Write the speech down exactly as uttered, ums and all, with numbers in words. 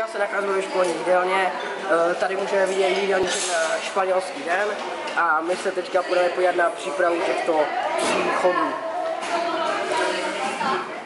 Teďka se nacházíme ve školní jídelně, tady můžeme vidět jídelníček na španělský den a my se teďka budeme podívat na přípravu těchto příchodů.